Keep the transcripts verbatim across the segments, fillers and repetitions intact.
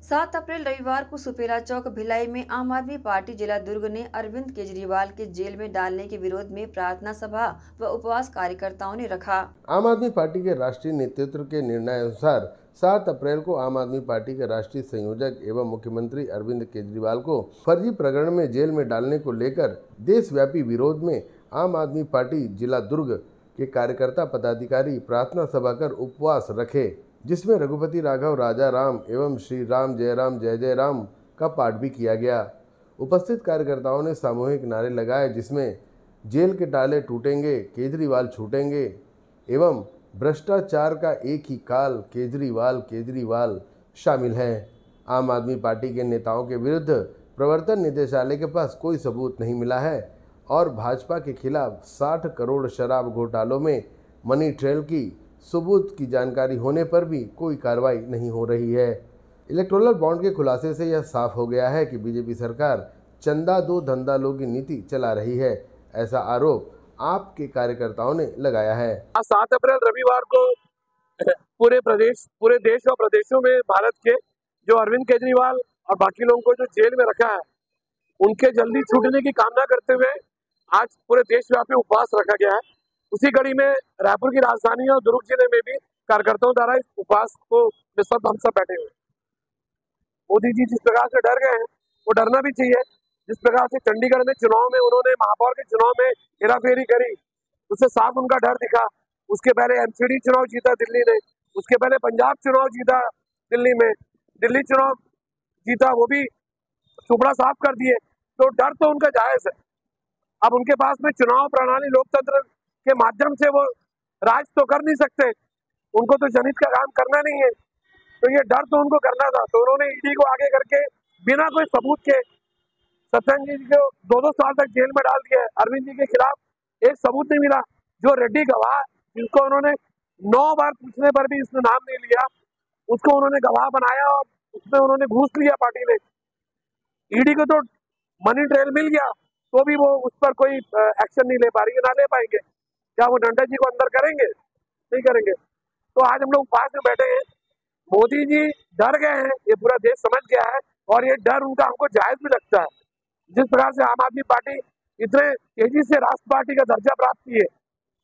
सात अप्रैल रविवार को सुपेरा चौक भिलाई में आम आदमी पार्टी जिला दुर्ग ने अरविंद केजरीवाल के जेल में डालने के विरोध में प्रार्थना सभा व उपवास कार्यकर्ताओं ने रखा। आम आदमी पार्टी के राष्ट्रीय नेतृत्व के निर्णय अनुसार सात अप्रैल को आम आदमी पार्टी के राष्ट्रीय संयोजक एवं मुख्यमंत्री अरविंद केजरीवाल को फर्जी प्रकरण में जेल में डालने को लेकर देशव्यापी विरोध में आम आदमी पार्टी जिला दुर्ग के कार्यकर्ता पदाधिकारी प्रार्थना सभा कर उपवास रखे, जिसमें रघुपति राघव राजा राम एवं श्री राम जय राम जय जय राम का पाठ भी किया गया। उपस्थित कार्यकर्ताओं ने सामूहिक नारे लगाए, जिसमें जेल के ताले टूटेंगे, केजरीवाल छूटेंगे एवं भ्रष्टाचार का एक ही काल, केजरीवाल केजरीवाल शामिल है। आम आदमी पार्टी के नेताओं के विरुद्ध प्रवर्तन निदेशालय के पास कोई सबूत नहीं मिला है और भाजपा के खिलाफ साठ करोड़ शराब घोटालों में मनी ट्रेल की सबूत की जानकारी होने पर भी कोई कार्रवाई नहीं हो रही है। इलेक्टोरल बॉन्ड के खुलासे से यह साफ हो गया है कि बीजेपी सरकार चंदा दो धंधा लो की नीति चला रही है, ऐसा आरोप आपके कार्यकर्ताओं ने लगाया है। सात अप्रैल रविवार को पूरे प्रदेश पूरे देश और प्रदेशों में भारत के जो अरविंद केजरीवाल और बाकी लोगों को जो जेल में रखा है, उनके जल्दी छूटने की कामना करते हुए आज पूरे देशव्यापी उपवास रखा गया है। उसी कड़ी में रायपुर की राजधानी और दुर्ग जिले में भी कार्यकर्ताओं द्वारा इस उपवास को सब हम सब बैठे हुए। मोदी जी जिस प्रकार से डर गए हैं, वो डरना भी चाहिए। जिस प्रकार से चंडीगढ़ में चुनाव में उन्होंने महापौर के चुनाव में हेराफेरी करी, उससे साफ उनका डर दिखा। उसके पहले एमसीडी चुनाव जीता दिल्ली ने, उसके पहले पंजाब चुनाव जीता दिल्ली में, दिल्ली चुनाव जीता, वो भी चुपड़ा साफ कर दिए। तो डर तो उनका जायज है। अब उनके पास में चुनाव प्रणाली लोकतंत्र के माध्यम से वो राज तो कर नहीं सकते, उनको तो जनहित का काम करना नहीं है, तो ये डर तो उनको करना था। तो उन्होंने ईडी को आगे करके बिना कोई सबूत के सत्येंद्र जी को दो दो साल तक जेल में डाल दिया। अरविंद जी के खिलाफ एक सबूत नहीं मिला। जो रेड्डी गवाह जिनको उन्होंने नौ बार पूछने पर भी इसने नाम नहीं लिया, उसको उन्होंने गवाह बनाया और उसमें उन्होंने घूस लिया पार्टी ने। ईडी को तो मनी ट्रेल मिल गया, तो भी वो उस पर कोई एक्शन नहीं ले पा रही है, ना ले पाएंगे। क्या वो नड्डा जी को अंदर करेंगे? नहीं करेंगे। तो आज हम लोग पास में बैठे हैं। मोदी जी डर गए हैं, ये पूरा देश समझ गया है और ये डर उनका हमको जायज भी लगता है। जिस प्रकार से आम आदमी पार्टी इतने तेजी से राष्ट्र पार्टी का दर्जा प्राप्त की है,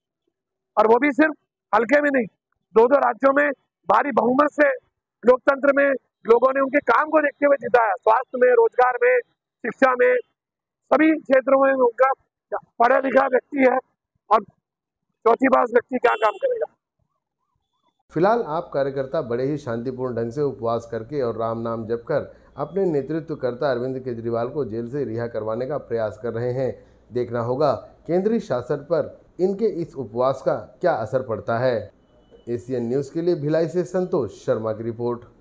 और वो भी सिर्फ हल्के में नहीं, दो दो राज्यों में भारी बहुमत से लोकतंत्र में लोगों ने उनके काम को देखते हुए जिताया। स्वास्थ्य में, रोजगार में, शिक्षा में, सभी क्षेत्रों में उनका पढ़ा लिखा व्यक्ति है और चौथी बार व्यक्ति क्या काम करेगा। फिलहाल आप कार्यकर्ता बड़े ही शांतिपूर्ण ढंग से उपवास करके और राम नाम जप कर अपने नेतृत्वकर्ता अरविंद केजरीवाल को जेल से रिहा करवाने का प्रयास कर रहे हैं। देखना होगा केंद्रीय शासन पर इनके इस उपवास का क्या असर पड़ता है। एशियन न्यूज़ के लिए भिलाई से संतोष शर्मा की रिपोर्ट।